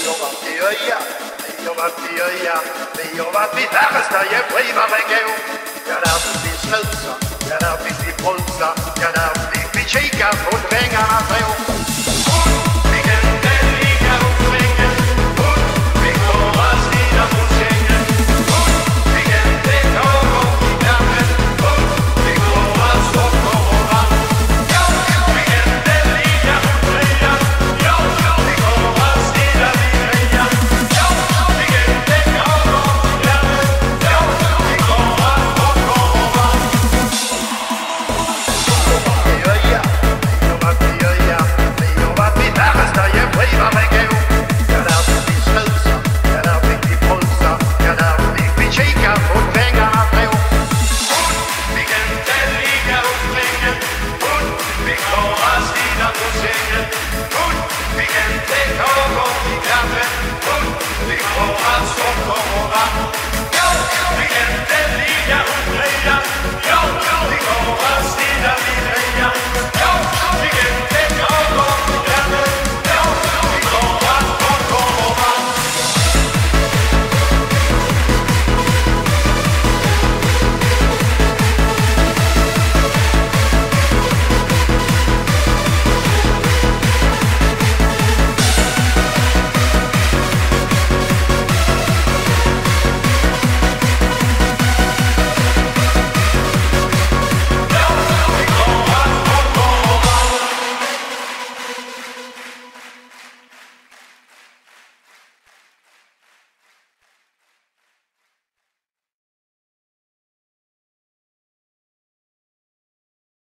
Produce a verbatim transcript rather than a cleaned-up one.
Vi har varit i öja, vi har varit i öja, vi har varit vid värsta skivan en gång. Ja, där finns vi snusa, ja, där finns vi brunsa, ja, där